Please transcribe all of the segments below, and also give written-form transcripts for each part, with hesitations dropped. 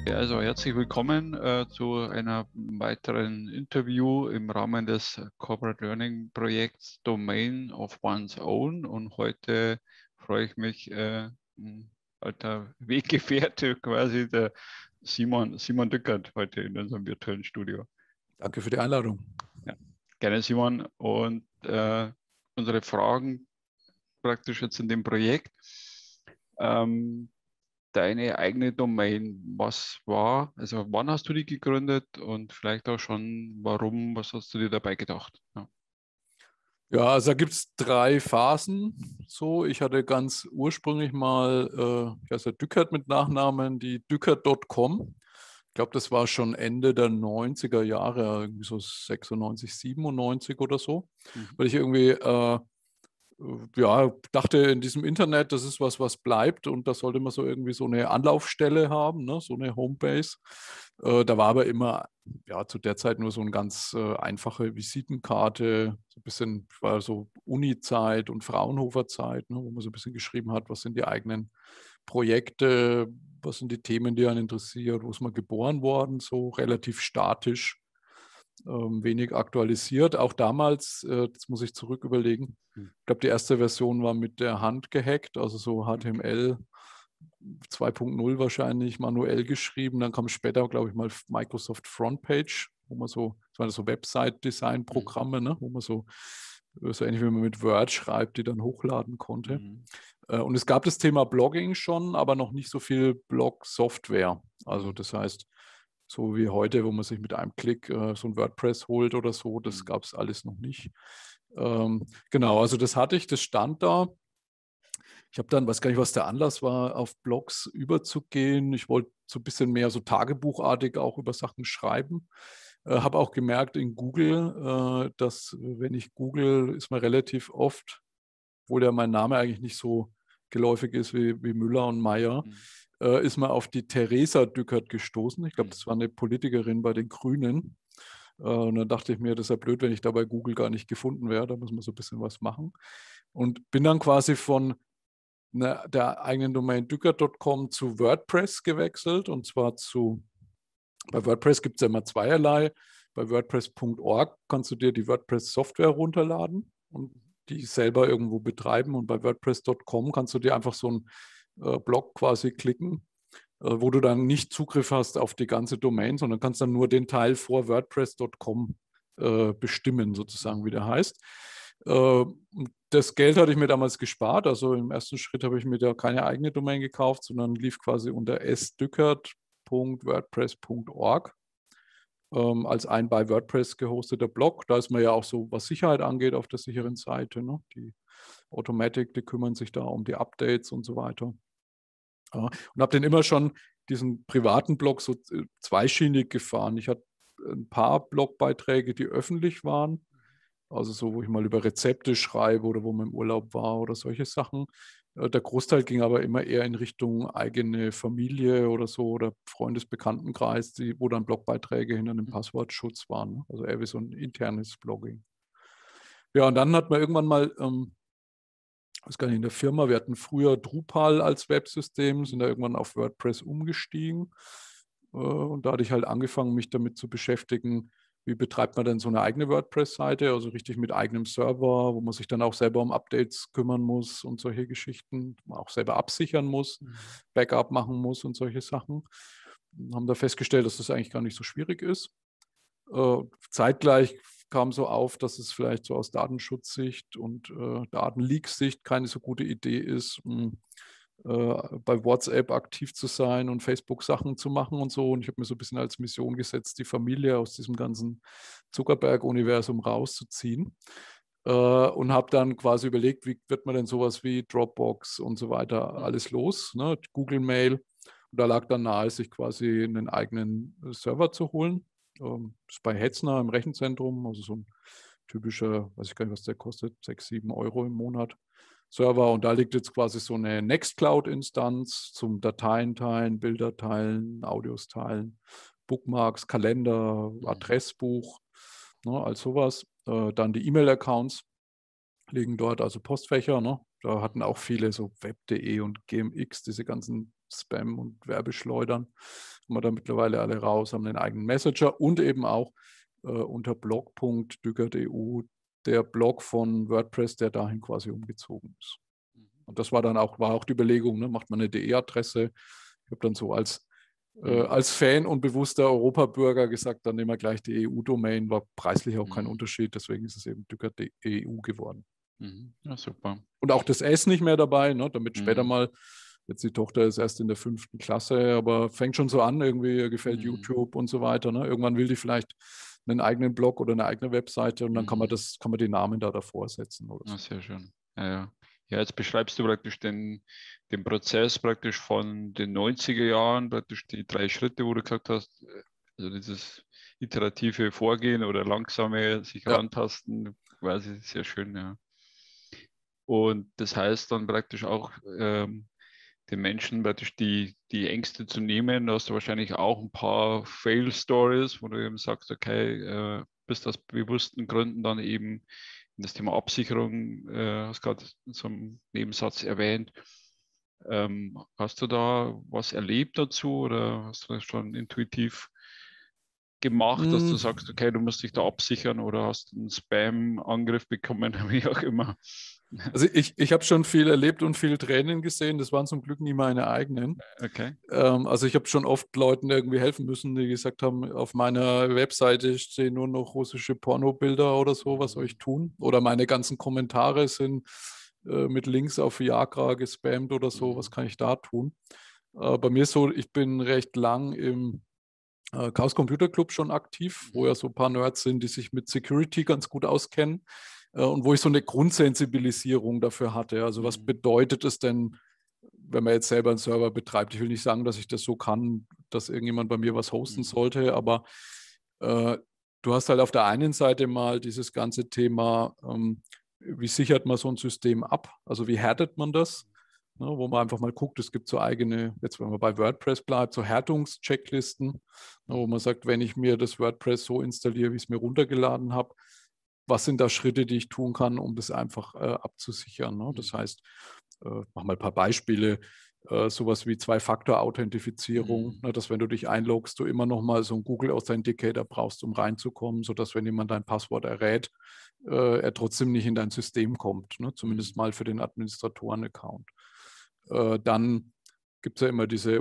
Ja, also herzlich willkommen zu einer weiteren Interview im Rahmen des Corporate Learning Projekts Domain of One's Own. Und heute freue ich mich, ein alter Weggefährte quasi, der Simon Dückert, heute in unserem virtuellen Studio. Danke für die Einladung. Ja, gerne, Simon. Und unsere Fragen praktisch jetzt in dem Projekt. Deine eigene Domain, was war, also wann hast du die gegründet und vielleicht auch schon warum, was hast du dir dabei gedacht? Ja, also da gibt es 3 Phasen. So, ich hatte ganz ursprünglich mal, ich heiße Dückert mit Nachnamen, die Dückert.com. Ich glaube, das war schon Ende der 90er Jahre, irgendwie so 96, 97 oder so, weil ich irgendwie ja, dachte in diesem Internet, das ist was bleibt und da sollte man so irgendwie so eine Anlaufstelle haben, ne? So eine Homebase. Da war aber immer, ja, zu der Zeit nur so eine ganz einfache Visitenkarte, so ein bisschen, war so Uni-Zeit und Fraunhofer-Zeit, ne? Wo man so ein bisschen geschrieben hat, was sind die eigenen Projekte, was sind die Themen, die einen interessiert, wo ist man geboren worden, so relativ statisch. Wenig aktualisiert. Auch damals, das muss ich zurück überlegen, ich glaube, die erste Version war mit der Hand gehackt, also so HTML 2.0 wahrscheinlich manuell geschrieben. Dann kam später, glaube ich, mal Microsoft Frontpage, wo man so, das waren so Website-Design-Programme, ne, wo man so ähnlich wie man mit Word schreibt, die dann hochladen konnte. Und es gab das Thema Blogging schon, aber noch nicht so viel Blog-Software. Also das heißt, so wie heute, wo man sich mit einem Klick so ein WordPress holt oder so, das gab es alles noch nicht. Genau, also das hatte ich, das stand da. Ich habe dann, weiß gar nicht, was der Anlass war, auf Blogs überzugehen. Ich wollte so ein bisschen mehr so tagebuchartig auch über Sachen schreiben. Habe auch gemerkt in Google, dass wenn ich google, ist man relativ oft, obwohl ja mein Name eigentlich nicht so geläufig ist wie Müller und Meyer, ist man auf die Theresa Dückert gestoßen. Ich glaube, das war eine Politikerin bei den Grünen. Und dann dachte ich mir, das ist ja blöd, wenn ich da bei Google gar nicht gefunden wäre. Da muss man so ein bisschen was machen. Und bin dann quasi von der eigenen Domain Dückert.com zu WordPress gewechselt. Und zwar bei WordPress gibt es ja immer zweierlei. Bei WordPress.org kannst du dir die WordPress-Software runterladen und die selber irgendwo betreiben. Und bei WordPress.com kannst du dir einfach so einen Blog quasi klicken, wo du dann nicht Zugriff hast auf die ganze Domain, sondern kannst dann nur den Teil vor WordPress.com bestimmen, sozusagen, wie der heißt. Das Geld hatte ich mir damals gespart. Also im ersten Schritt habe ich mir da keine eigene Domain gekauft, sondern lief quasi unter sdückert.wordpress.org als ein bei WordPress gehosteter Blog. Da ist man ja auch so, was Sicherheit angeht, auf der sicheren Seite. Ne? Die Automatic, die kümmern sich da um die Updates und so weiter. Ja, und habe dann immer schon diesen privaten Blog so zweischienig gefahren. Ich hatte ein paar Blogbeiträge, die öffentlich waren, also so, wo ich mal über Rezepte schreibe oder wo man im Urlaub war oder solche Sachen. Der Großteil ging aber immer eher in Richtung eigene Familie oder so oder Freundesbekanntenkreis, wo dann Blogbeiträge hinter einem Passwortschutz waren. Ne? Also eher wie so ein internes Blogging. Ja, und dann hat man irgendwann mal weiß gar nicht, in der Firma, wir hatten früher Drupal als Websystem, sind da irgendwann auf WordPress umgestiegen. Und da hatte ich halt angefangen, mich damit zu beschäftigen, wie betreibt man denn so eine eigene WordPress-Seite, also richtig mit eigenem Server, wo man sich dann auch selber um Updates kümmern muss und solche Geschichten, wo man auch selber absichern muss, Backup machen muss und solche Sachen. Und haben da festgestellt, dass das eigentlich gar nicht so schwierig ist. Zeitgleich kam so auf, dass es vielleicht so aus Datenschutzsicht und Datenleak-Sicht keine so gute Idee ist, bei WhatsApp aktiv zu sein und Facebook Sachen zu machen und so. Und ich habe mir so ein bisschen als Mission gesetzt, die Familie aus diesem ganzen Zuckerberg-Universum rauszuziehen. Und habe dann quasi überlegt, wie wird man denn sowas wie Dropbox und so weiter alles los, ne? Google Mail. Und da lag dann nahe, sich quasi einen eigenen Server zu holen. Ist bei Hetzner im Rechenzentrum, also so ein typischer, weiß ich gar nicht, was der kostet, 6, 7 Euro im Monat Server. Und da liegt jetzt quasi so eine Nextcloud-Instanz zum Dateien teilen, Bilder teilen, Audios teilen, Bookmarks, Kalender, Adressbuch, ne, all sowas. Dann die E-Mail-Accounts liegen dort, also Postfächer. Ne? Da hatten auch viele so web.de und GMX, diese ganzen Spam und Werbeschleudern. Haben wir da mittlerweile alle raus, haben den eigenen Messenger und eben auch unter blog.dückert.eu der Blog von WordPress, der dahin quasi umgezogen ist. Und das war auch die Überlegung, ne? Macht man eine DE-Adresse. Ich habe dann so als Fan und bewusster Europabürger gesagt, dann nehmen wir gleich die EU-Domain, war preislich auch kein Unterschied, deswegen ist es eben Dückert.eu geworden. Ja, super. Und auch das S nicht mehr dabei, ne? Damit später mal, jetzt die Tochter ist erst in der 5. Klasse, aber fängt schon so an, irgendwie ihr gefällt YouTube und so weiter. Ne? Irgendwann will die vielleicht einen eigenen Blog oder eine eigene Webseite und dann kann man die Namen da davor setzen. Oder so. Ja, sehr schön. Ja, jetzt beschreibst du praktisch den Prozess praktisch von den 90er Jahren, praktisch die 3 Schritte, wo du gesagt hast, also dieses iterative Vorgehen oder langsame sich rantasten, quasi sehr schön, ja. Und das heißt dann praktisch auch den Menschen praktisch die Ängste zu nehmen. Da hast du wahrscheinlich auch ein paar Fail-Stories, wo du eben sagst, okay, bist aus bewussten Gründen dann eben in das Thema Absicherung, hast gerade so einen Nebensatz erwähnt. Hast du da was erlebt dazu oder hast du das schon intuitiv gemacht, dass du sagst, okay, du musst dich da absichern oder hast einen Spam-Angriff bekommen, wie auch immer? Also ich habe schon viel erlebt und viel Tränen gesehen. Das waren zum Glück nie meine eigenen. Okay. Also ich habe schon oft Leuten irgendwie helfen müssen, die gesagt haben, auf meiner Webseite stehen nur noch russische Pornobilder oder so, was soll ich tun? Oder meine ganzen Kommentare sind mit Links auf Viagra gespammt oder so, was kann ich da tun? Bei mir ist so, ich bin recht lang im Chaos Computer Club schon aktiv, wo ja so ein paar Nerds sind, die sich mit Security ganz gut auskennen und wo ich so eine Grundsensibilisierung dafür hatte. Also was bedeutet es denn, wenn man jetzt selber einen Server betreibt? Ich will nicht sagen, dass ich das so kann, dass irgendjemand bei mir was hosten sollte, aber du hast halt auf der einen Seite mal dieses ganze Thema, wie sichert man so ein System ab? Also wie härtet man das? Ne, wo man einfach mal guckt, es gibt so eigene, jetzt wenn man bei WordPress bleibt, so Härtungschecklisten, ne, wo man sagt, wenn ich mir das WordPress so installiere, wie ich es mir runtergeladen habe, was sind da Schritte, die ich tun kann, um das einfach abzusichern? Ne? Das heißt, mach mal ein paar Beispiele, sowas wie Zwei-Faktor-Authentifizierung, ne, dass wenn du dich einloggst, du immer noch mal so einen Google Authenticator brauchst, um reinzukommen, sodass wenn jemand dein Passwort errät, er trotzdem nicht in dein System kommt, ne? Zumindest mal für den Administratoren-Account. Dann gibt es ja immer diese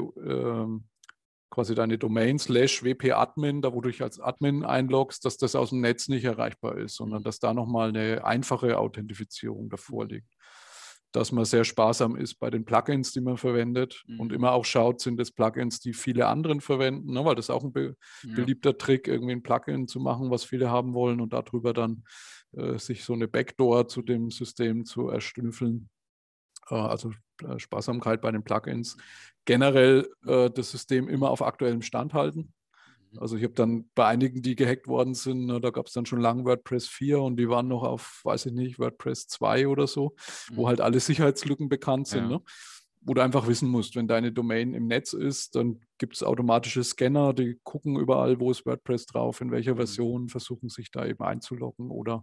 quasi deine Domain /wp-admin, da wo du dich als Admin einloggst, dass das aus dem Netz nicht erreichbar ist, sondern dass da nochmal eine einfache Authentifizierung davor liegt. Dass man sehr sparsam ist bei den Plugins, die man verwendet und immer auch schaut, sind das Plugins, die viele anderen verwenden, ne? Weil das ist auch ein beliebter Trick, irgendwie ein Plugin zu machen, was viele haben wollen und darüber dann sich so eine Backdoor zu dem System zu erstüffeln. Also Sparsamkeit bei den Plugins. Generell das System immer auf aktuellem Stand halten. Also ich habe dann bei einigen, die gehackt worden sind, ne, da gab es dann schon lange WordPress 4 und die waren noch auf, weiß ich nicht, WordPress 2 oder so, wo halt alle Sicherheitslücken bekannt sind. Ne? Wo du einfach wissen musst, wenn deine Domain im Netz ist, dann gibt es automatische Scanner, die gucken überall, wo ist WordPress drauf, in welcher Version, versuchen sich da eben einzuloggen oder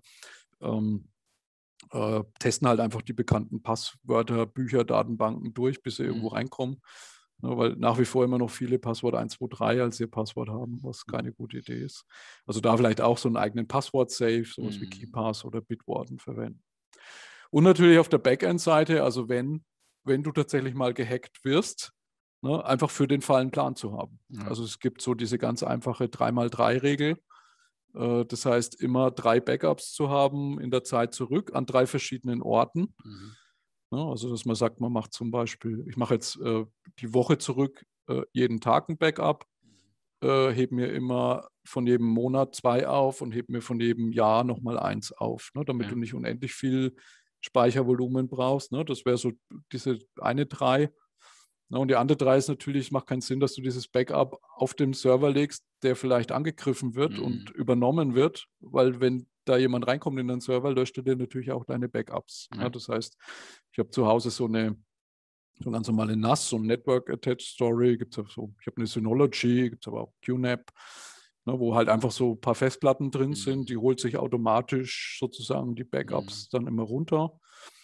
testen halt einfach die bekannten Passwörter, Bücher, Datenbanken durch, bis sie irgendwo reinkommen. Ja, weil nach wie vor immer noch viele Passwort 123 als ihr Passwort haben, was keine gute Idee ist. Also da vielleicht auch so einen eigenen Passwort-Safe, sowas wie KeePass oder Bitwarden verwenden. Und natürlich auf der Backend-Seite, also wenn du tatsächlich mal gehackt wirst, ne, einfach für den Fall einen Plan zu haben. Also es gibt so diese ganz einfache 3x3-Regel. Das heißt, immer 3 Backups zu haben in der Zeit zurück an 3 verschiedenen Orten. Ja, also, dass man sagt, man macht zum Beispiel, ich mache jetzt die Woche zurück jeden Tag ein Backup, hebe mir immer von jedem Monat 2 auf und hebe mir von jedem Jahr nochmal 1 auf, ne, damit du nicht unendlich viel Speichervolumen brauchst. Ne? Das wäre so diese eine 3. Na, und die andere 3 ist natürlich, es macht keinen Sinn, dass du dieses Backup auf dem Server legst, der vielleicht angegriffen wird und übernommen wird, weil wenn da jemand reinkommt in den Server, löscht er dir natürlich auch deine Backups. Ja, das heißt, ich habe zu Hause so eine ganz normale NAS, so ein Network Attached Story, gibt's auch so, ich habe eine Synology, gibt es aber auch QNAP, ne, wo halt einfach so ein paar Festplatten drin sind, die holt sich automatisch sozusagen die Backups dann immer runter.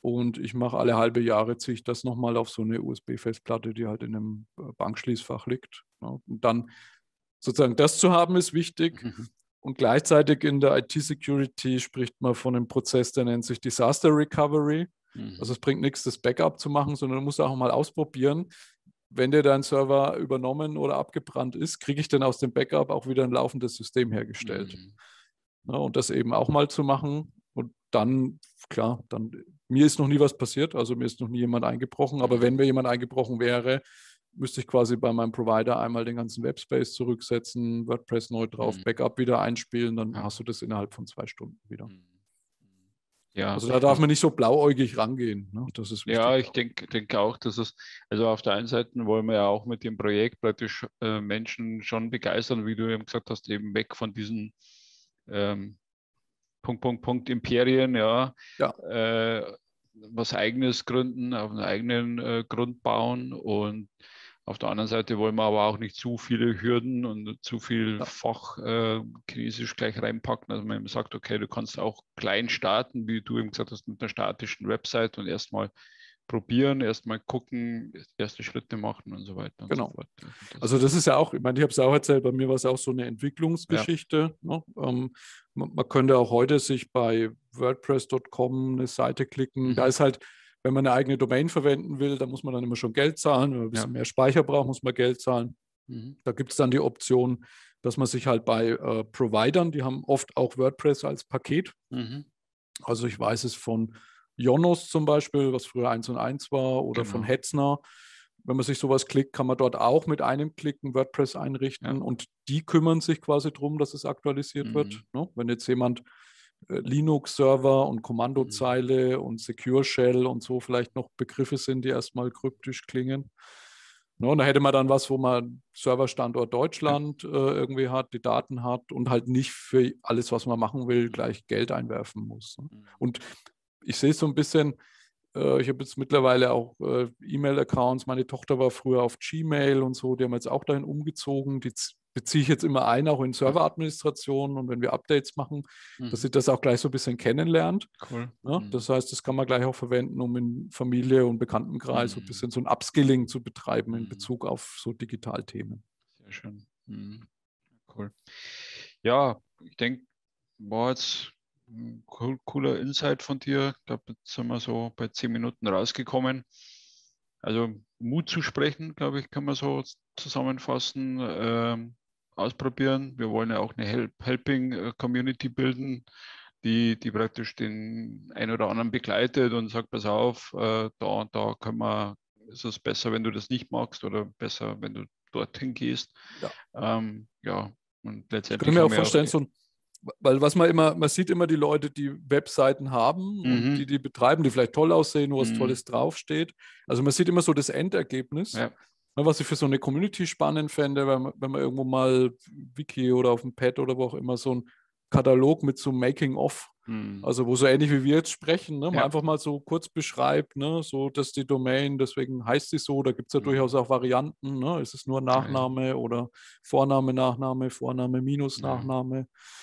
und ich mache alle halbe Jahre, ziehe ich das nochmal auf so eine USB-Festplatte, die halt in einem Bankschließfach liegt. Ja. Und dann sozusagen das zu haben, ist wichtig. Und gleichzeitig in der IT-Security spricht man von einem Prozess, der nennt sich Disaster Recovery. Also es bringt nichts, das Backup zu machen, sondern du musst auch mal ausprobieren, wenn dir dein Server übernommen oder abgebrannt ist, kriege ich dann aus dem Backup auch wieder ein laufendes System hergestellt. Ja, und das eben auch mal zu machen. Und dann, klar, mir ist noch nie was passiert, also mir ist noch nie jemand eingebrochen, aber wenn mir jemand eingebrochen wäre, müsste ich quasi bei meinem Provider einmal den ganzen Webspace zurücksetzen, WordPress neu drauf, Backup wieder einspielen, dann hast du das innerhalb von 2 Stunden wieder. Ja, also da darf man nicht so blauäugig rangehen. Ne? Das ist wichtig. Ja, ich denke auch, dass es, also auf der einen Seite wollen wir ja auch mit dem Projekt praktisch Menschen schon begeistern, wie du eben gesagt hast, eben weg von diesen Imperien, ja. Was Eigenes gründen, auf einen eigenen Grund bauen, und auf der anderen Seite wollen wir aber auch nicht zu viele Hürden und zu viel Fachchinesisch gleich reinpacken. Also man sagt, okay, du kannst auch klein starten, wie du eben gesagt hast, mit einer statischen Website und erstmal probieren, erstmal gucken, erste Schritte machen und so weiter und so fort. Also das ist ja auch, ich meine, ich habe es auch erzählt, bei mir war es auch so eine Entwicklungsgeschichte. Ne? Man könnte auch heute sich bei WordPress.com eine Seite klicken. Da ist halt, wenn man eine eigene Domain verwenden will, da muss man dann immer schon Geld zahlen. Wenn man ein bisschen mehr Speicher braucht, muss man Geld zahlen. Da gibt es dann die Option, dass man sich halt bei Providern, die haben oft auch WordPress als Paket. Also ich weiß es von Yonos zum Beispiel, was früher 1&1 war, oder von Hetzner. Wenn man sich sowas klickt, kann man dort auch mit einem Klick ein WordPress einrichten und die kümmern sich quasi darum, dass es aktualisiert wird. Ne? Wenn jetzt jemand Linux-Server und Kommandozeile und Secure Shell und so vielleicht noch Begriffe sind, die erstmal kryptisch klingen. No, da hätte man dann was, wo man Serverstandort Deutschland irgendwie hat, die Daten hat und halt nicht für alles, was man machen will, gleich Geld einwerfen muss. Ne? Und ich sehe es so ein bisschen, ich habe jetzt mittlerweile auch E-Mail-Accounts, meine Tochter war früher auf Gmail und so, die haben jetzt auch dahin umgezogen, die beziehe ich jetzt immer ein, auch in Serveradministration, und wenn wir Updates machen, dass sie das auch gleich so ein bisschen kennenlernt. Cool. Ja, das heißt, das kann man gleich auch verwenden, um in Familie und Bekanntenkreis so ein bisschen so ein Upskilling zu betreiben in Bezug auf so Digitalthemen. Sehr schön. Cool. Ja, ich denke, war jetzt ein cooler Insight von dir. Ich glaube, jetzt sind wir so bei 10 Minuten rausgekommen. Also Mut zu sprechen, glaube ich, kann man so zusammenfassen. Ausprobieren. Wir wollen ja auch eine Helping-Community bilden, die praktisch den einen oder anderen begleitet und sagt, pass auf, da ist es besser, wenn du das nicht magst, oder besser, wenn du dorthin gehst. Und letztendlich ich kann mir auch vorstellen, weil man sieht immer die Leute, die Webseiten haben und die betreiben, die vielleicht toll aussehen, wo was Tolles draufsteht. Also man sieht immer so das Endergebnis. Was ich für so eine Community spannend fände, wenn man irgendwo mal Wiki oder auf dem Pad oder wo auch immer so einen Katalog mit so Making-of, also wo so ähnlich wie wir jetzt sprechen, ne, man einfach mal so kurz beschreibt, ne, so dass die Domain, deswegen heißt sie so, da gibt es ja durchaus auch Varianten, ne, ist es nur Nachname oder Vorname, Nachname, Vorname minus Nachname.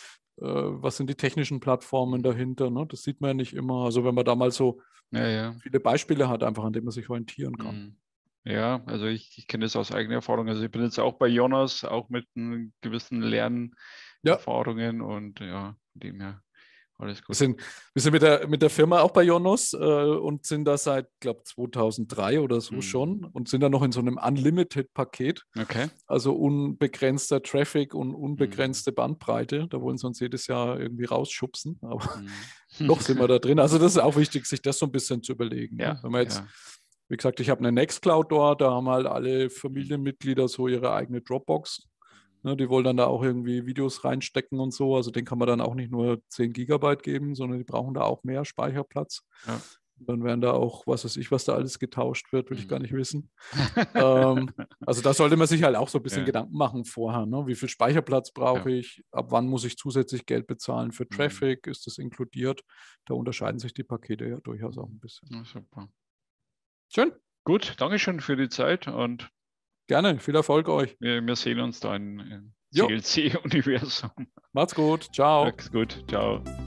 Was sind die technischen Plattformen dahinter? Ne? Das sieht man ja nicht immer. Also wenn man da mal so viele Beispiele hat, einfach an denen man sich orientieren kann. Ja, also ich kenne das aus eigener Erfahrung. Also ich bin jetzt auch bei Jonas, auch mit gewissen Lernerfahrungen, und von dem her alles gut. Wir sind mit der Firma auch bei Jonas und sind da seit, glaube ich, 2003 oder so schon und sind da noch in so einem Unlimited-Paket. Okay. Also unbegrenzter Traffic und unbegrenzte Bandbreite. Da wollen sie uns jedes Jahr irgendwie rausschubsen, aber noch sind wir da drin. Also das ist auch wichtig, sich das so ein bisschen zu überlegen. Ne? Wenn man jetzt, wie gesagt, ich habe eine Nextcloud dort, da haben halt alle Familienmitglieder so ihre eigene Dropbox. Ne, die wollen dann da auch irgendwie Videos reinstecken und so. Also den kann man dann auch nicht nur 10 Gigabyte geben, sondern die brauchen da auch mehr Speicherplatz. Dann werden da auch, was weiß ich, was da alles getauscht wird, will ich gar nicht wissen. Also da sollte man sich halt auch so ein bisschen Gedanken machen vorher. Ne? Wie viel Speicherplatz brauche ich? Ab wann muss ich zusätzlich Geld bezahlen für Traffic? Ist das inkludiert? Da unterscheiden sich die Pakete ja durchaus auch ein bisschen. Ja, super. Schön. Gut, Dankeschön für die Zeit und gerne, viel Erfolg euch. Wir sehen uns da im CLC-Universum. Macht's gut, ciao. Macht's gut, ciao.